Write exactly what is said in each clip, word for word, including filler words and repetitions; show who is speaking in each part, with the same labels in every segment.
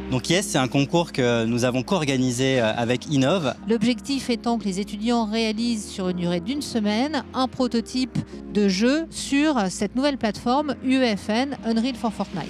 Speaker 1: Donc Yes, c'est un concours que nous avons co-organisé avec Innov.
Speaker 2: L'objectif étant que les étudiants réalisent sur une durée d'une semaine un prototype de jeu sur cette nouvelle plateforme U E F N, Unreal for Fortnite.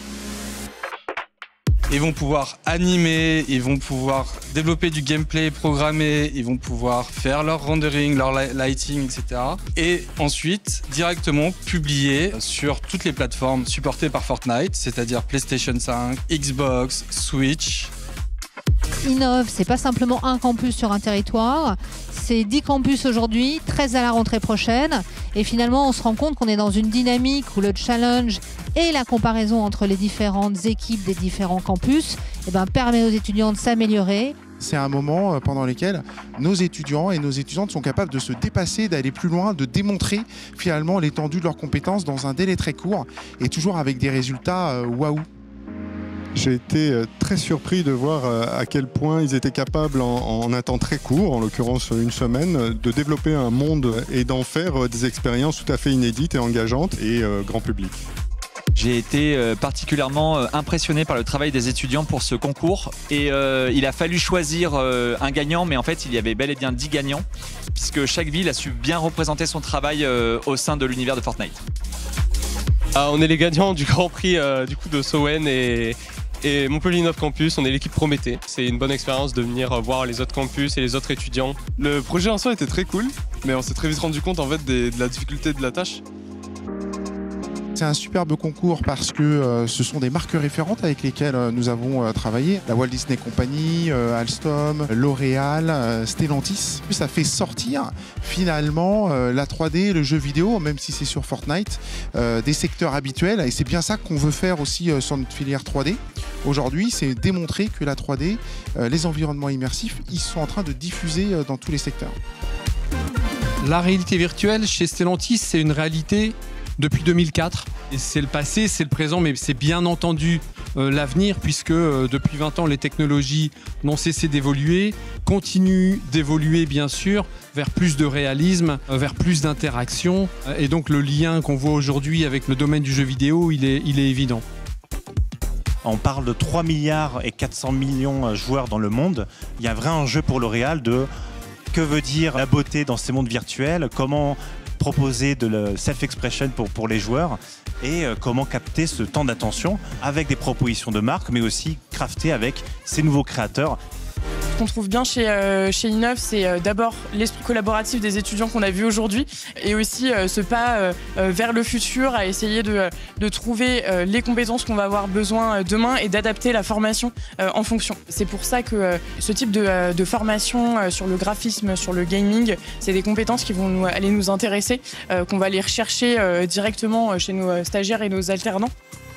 Speaker 3: Ils vont pouvoir animer, ils vont pouvoir développer du gameplay, programmer, ils vont pouvoir faire leur rendering, leur lighting, et cetera. Et ensuite, directement publier sur toutes les plateformes supportées par Fortnite, c'est-à-dire PlayStation cinq, Xbox, Switch.
Speaker 2: Innov, c'est pas simplement un campus sur un territoire, c'est dix campus aujourd'hui, treize à la rentrée prochaine. Et finalement, on se rend compte qu'on est dans une dynamique où le challenge et la comparaison entre les différentes équipes des différents campus eh ben, permet aux étudiants de s'améliorer.
Speaker 4: C'est un moment pendant lequel nos étudiants et nos étudiantes sont capables de se dépasser, d'aller plus loin, de démontrer finalement l'étendue de leurs compétences dans un délai très court et toujours avec des résultats euh, waouh.
Speaker 5: J'ai été très surpris de voir à quel point ils étaient capables en, en un temps très court, en l'occurrence une semaine, de développer un monde et d'en faire des expériences tout à fait inédites et engageantes et euh, grand public.
Speaker 6: J'ai été particulièrement impressionné par le travail des étudiants pour ce concours et euh, il a fallu choisir euh, un gagnant, mais en fait il y avait bel et bien dix gagnants puisque chaque ville a su bien représenter son travail euh, au sein de l'univers de Fortnite.
Speaker 7: Ah, on est les gagnants du Grand Prix euh, du coup de Sowen et, et Montpellier Innov Campus, on est l'équipe Prométhée. C'est une bonne expérience de venir voir les autres campus et les autres étudiants.
Speaker 3: Le projet en soi était très cool, mais on s'est très vite rendu compte en fait des, de la difficulté de la tâche.
Speaker 4: C'est un superbe concours parce que euh, ce sont des marques référentes avec lesquelles euh, nous avons euh, travaillé. La Walt Disney Company, euh, Alstom, L'Oréal, euh, Stellantis. Ça fait sortir finalement euh, la trois D, le jeu vidéo, même si c'est sur Fortnite, euh, des secteurs habituels. Et c'est bien ça qu'on veut faire aussi euh, sur notre filière trois D. Aujourd'hui, c'est démontrer que la trois D, euh, les environnements immersifs, ils sont en train de diffuser euh, dans tous les secteurs.
Speaker 8: La réalité virtuelle chez Stellantis, c'est une réalité depuis deux mille quatre. C'est le passé, c'est le présent, mais c'est bien entendu euh, l'avenir, puisque euh, depuis vingt ans, les technologies n'ont cessé d'évoluer, continuent d'évoluer bien sûr, vers plus de réalisme, euh, vers plus d'interaction. Euh, et donc le lien qu'on voit aujourd'hui avec le domaine du jeu vidéo, il est, il est évident.
Speaker 9: On parle de trois milliards et quatre cents millions de joueurs dans le monde. Il y a un vrai enjeu pour L'Oréal de que veut dire la beauté dans ces mondes virtuels, comment proposer de la self-expression pour, pour les joueurs et euh, comment capter ce temps d'attention avec des propositions de marque, mais aussi crafter avec ces nouveaux créateurs.
Speaker 10: Ce qu'on trouve bien chez, euh, chez Innov, c'est euh, d'abord l'esprit collaboratif des étudiants qu'on a vu aujourd'hui et aussi euh, ce pas euh, vers le futur à essayer de, de trouver euh, les compétences qu'on va avoir besoin demain et d'adapter la formation euh, en fonction. C'est pour ça que euh, ce type de, euh, de formation euh, sur le graphisme, sur le gaming, c'est des compétences qui vont nous, aller nous intéresser, euh, qu'on va aller rechercher euh, directement chez nos stagiaires et nos alternants.